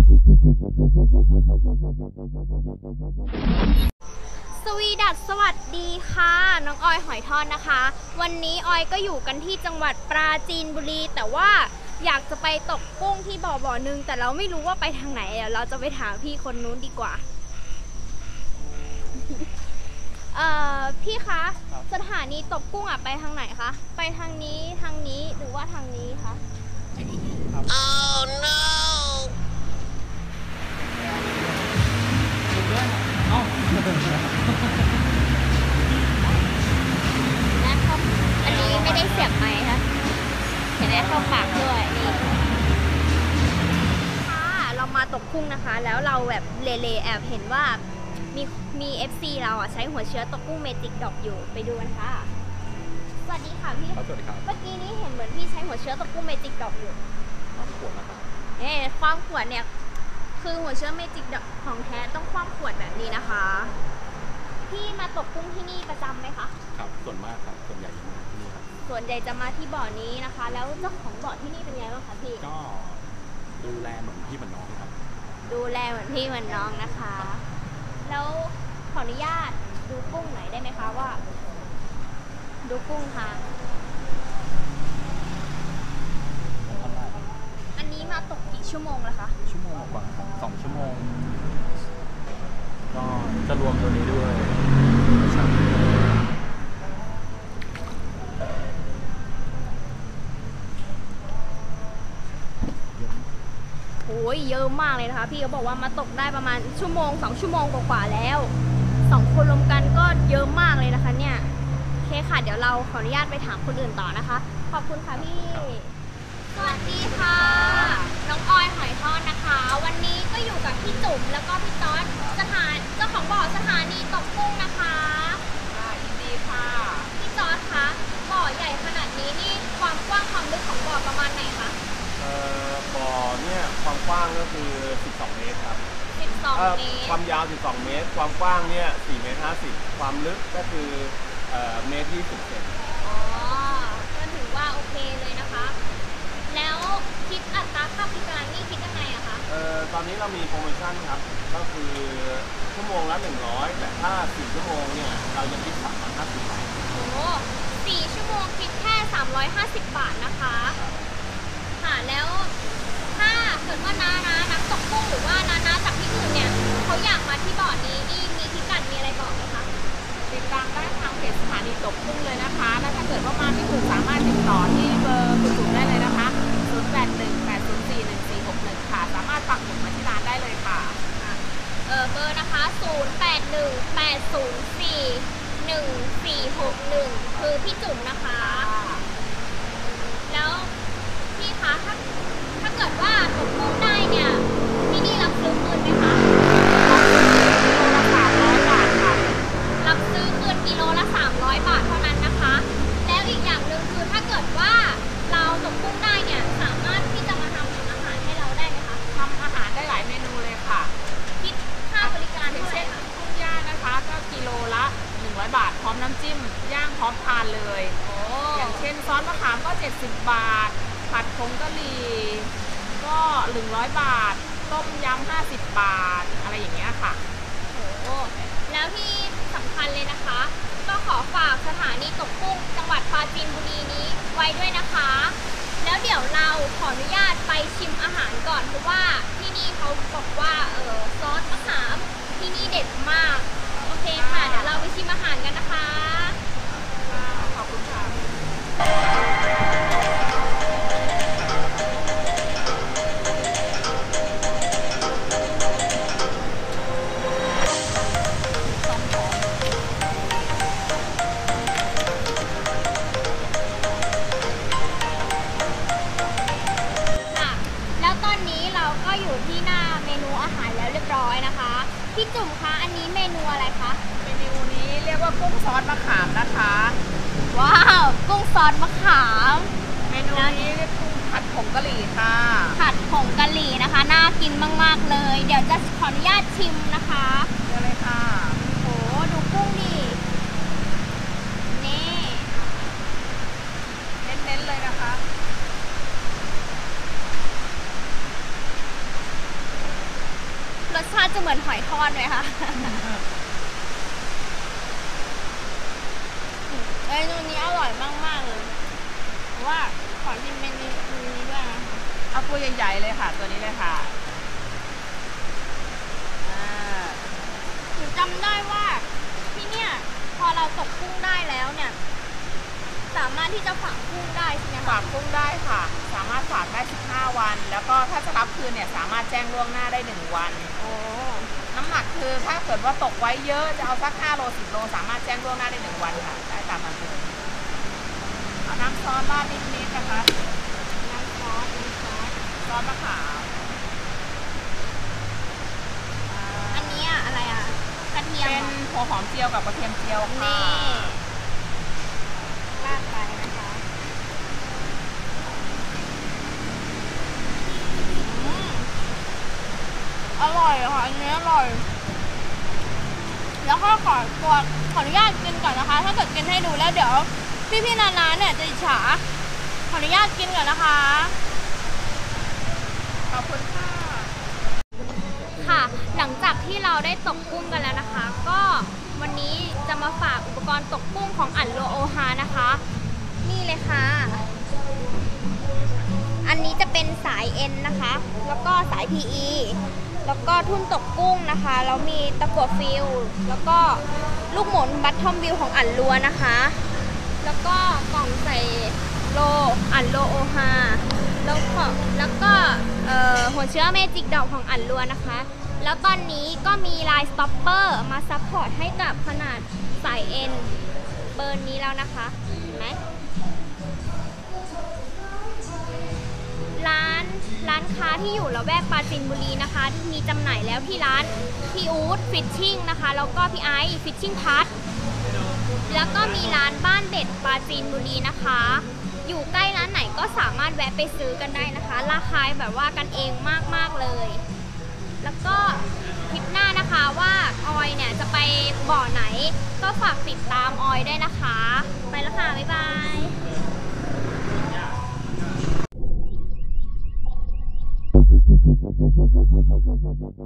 สวัสดีค่ะน้องออยหอยทอดนะคะวันนี้ออยก็อยู่กันที่จังหวัดปราจีนบุรีแต่ว่าอยากจะไปตกกุ้งที่บ่อนึงแต่เราไม่รู้ว่าไปทางไหนเราจะไปถามพี่คนนู้นดีกว่าพี่คะสถานีตกกุ้งไปทางไหนคะไปทางนี้หรือว่าทางนี้คะ Oh noอันนี้ไม่ได้เสียบไมค์ค่ะเห็นได้เข้าปากด้วยนี่ค่ะเรามาตกกุ้งนะคะแล้วเราแบบเลแอบเห็นว่ามี FC เราใช้หัวเชื้อตกกุ้งเมจิกดอกอยู่ไปดูกันค่ะสวัสดีค่ะพี่สวัสดีครับเมื่อกี้นี้เห็นเหมือนพี่ใช้หัวเชื้อตกกุ้งเมจิกดอกอยู่ความขวดนะครับความขวดเนี่ยคือหัวเชื้อเมจิกดอกของแท้ต้องความขวดแบบนี้นะคะพี่มาตกกุ้งที่นี่ประจำไหมคะครับส่วนมากครับส่วนใหญ่จะมาที่นี่ครับส่วนใหญ่จะมาที่บ่อนี้นะคะแล้วเจ้าของบ่อที่นี่เป็นไงบ้างคะพี่ก็ดูแลเหมือนพี่เหมือนน้องครับดูแลเหมือนพี่เหมือนน้องนะคะแล้วขออนุญาตดูกุ้งหน่อยได้ไหมคะว่าดูกุ้งค่ะอันนี้มาตกกี่ชั่วโมงแล้วคะชั่วโมงกว่าครับ2 ชั่วโมงก็จะรวมตัวนี้ด้วยโอ้ยเยอะมากเลยนะคะพี่เขาบอกว่ามาตกได้ประมาณชั่วโมง2 ชั่วโมงกว่าแล้ว2 คนรวมกันก็เยอะมากเลยนะคะเนี่ยโอเคค่ะเดี๋ยวเราขออนุญาตไปถามคนอื่นต่อนะคะขอบคุณค่ะพี่สวัสดีค่ะน้องออยหอยทอดนะคะวันนี้ก็อยู่กับพี่จุ๋มแล้วก็พี่จอร์จเจ้าของบ่อสถานีตกกุ้งนะคะยินดีค่ะพี่จอร์จคะบ่อใหญ่ขนาดนี้นี่ความกว้างความลึกของบ่อประมาณไหนคะบ่อเนี่ยความกว้างก็คือ12 เมตรครับ 12 เมตรความยาว12 เมตรความกว้างเนี่ย4 เมตร 50ความลึกก็คือเมตรที่10 เซนอ๋อก็ถือว่าโอเคเลยนะคะแล้วคิดอัตราค่าบริการนี่คิดยังไงอะคะตอนนี้เรามีโปรโมชั่นครับก็คือชั่วโมงละ100แต่ถ้า4 ชั่วโมงเนี่ยเราจะคิด350 บาทโอ้4 ชั่วโมงคิดแค่350 บาทนะคะค่ะแล้วถ้าเกิดว่านักตกกุ้งหรือว่าน้าจากที่อื่นเนี่ยเขาอยากมาที่บ่อนี้นี่มีพิกัดมีอะไรบอกไหมคะติดตามได้ทางเพจสถานีตกกุ้งเลยนะคะและถ้าเกิดว่ามาไม่ถูกสามารถติดต่อที่เบอร์คุณจุ๋มได้เลยนะคะ0818041461ค่ะสามารถปักหมุดมาที่ร้านได้เลยค่ะเบอร์นะคะ0818041461คือพี่จุ๋มนะคะแล้วพี่คะถ้าเกิดว่าตกกุ้งได้เนี่ยที่นี่รับซื้อคืนไหมคะรับซื้อคืนกิโลละ300 บาทเท่านั้นนะคะแล้วอีกอย่างหนึ่งคือถ้าเกิดว่าเราตกกุ้งได้เนี่ยสามารถที่จะมาทำอาหารให้เราได้ไหมคะทำอาหารได้หลายเมนูเลยค่ะคิดค่าบริการเช่นกุ้งย่างนะคะก็กิโลละ100 บาทพร้อมน้ำจิ้มย่างพร้อมทานเลยอย่างเช่นซอสมะขามก็70 บาทผัดผงกะหรี่ก็100 บาทต้มยำ50 บาทอะไรอย่างเงี้ยค่ะโอ้แล้วที่สำคัญเลยนะคะก็ขอฝากสถานีตกกุ้งจังหวัดปราจีนบุรีนี้ไว้ด้วยนะคะแล้วเดี๋ยวเราขออนุญาตไปชิมอาหารก่อนเพราะว่าที่นี่เขาบอกว่าซอสมะขามที่นี่เด็ดมากโอเคค่ะเดี๋ยวเราไปชิมอาหารกันนะคะขอบคุณค่ะก็อยู่ที่หน้าเมนูอาหารแล้วเรียบร้อยนะคะพี่จุ๋มคะอันนี้เมนูอะไรคะเมนูนี้เรียกว่ากุ้งซอสมะขามนะคะว้าวกุ้งซอสมะขามเมนูนี้เรียกกุ้งผัดผงกะหรี่ค่ะผัดผงกะหรี่นะคะน่ากินมากๆเลยเดี๋ยวจะขออนุญาตชิมนะคะเดี๋ยวเลยค่ะโอ้ดูกุ้งดินี่เน้นๆเลยนะคะสชาติจะเหมือนหอยทอดไหมคะเมนูนี้อร่อยมากๆเลยเพราะว่าขอชิมเมนูนี้ด้วยนะเอาตัวใหญ่ๆเลยค่ะ ตัวนี้เลยค่ะหนูจำได้ว่าที่เนี่ยพอเราตกกุ้งได้แล้วเนี่ยสามารถที่จะฝังกุ้งได้ใช่ไหมคะฝากกุ้งได้ค่ะ สามารถฝากได้15 วัน แล้วก็ถ้าจะรับคืนเนี่ยสามารถแจ้งล่วงหน้าได้1 วันโอ้น้ำหนักคือถ้าเกิดว่าตกไว้เยอะจะเอาสัก5 โล 10 โลสามารถแจ้งล่วงหน้าได้1 วันค่ะ ได้ตามนั้นเลยเอาน้ำซอสราดนิดๆนะคะน้ำซอสซอสมะขามอันนี้อะไรอ่ะกระเทียมเป็นเหรอหัวหอมเจียวกับกระเทียมเจียวค่ะนี่ราดไปนะคะอร่อยค่ะอันนี้อร่อย แล้วก็ขออนุญาตกินก่อนนะคะ ถ้าเกิดกินให้ดูแล้วเดี๋ยวพี่ๆนาๆเนี่ยจะอิจฉาขออนุญาตกินก่อนนะคะขอบคุณค่ะค่ะ หลังจากที่เราได้ตกกุ้งกันแล้วนะคะ ก็วันนี้จะมาฝากอุปกรณ์ตกกุ้งของอันโลโอฮานะคะ นี่เลยค่ะ อันนี้จะเป็นสายเอ็นนะคะ แล้วก็สาย PE แล้วก็ทุ่นตกกุ้งนะคะแล้วมีตะกั่วฟิลแล้วก็ลูกหมุนบัตทอมวิวของอันลัวนะคะ แล้วก็กล่องใส่โลอันโลโอฮาแล้วก็หัวเชื้อเมจิกดอกของอันลัวนะคะ แล้วตอนนี้ก็มีลายสต็อปเปอร์มาซัพพอร์ตให้กับขนาดสายเอ็นเบอร์นี้แล้วนะคะเห็นไหมร้านค้าที่อยู่ละแวกปราจีนบุรีนะคะมีจำหน่ายแล้วที่ร้านพี่อู๊ดฟิชชิ่งนะคะแล้วก็พี่ไอซ์ฟิชชิ่งพัทแล้วก็มีร้านบ้านเด็ดปราจีนบุรีนะคะอยู่ใกล้ร้านไหนก็สามารถแวะไปซื้อกันได้นะคะราคาแบบว่ากันเองมากๆเลยแล้วก็คลิปหน้านะคะว่าออยเนี่ยจะไปบ่อไหนก็ฝากติดตามออยได้นะคะไปแล้วค่ะบ๊ายบาย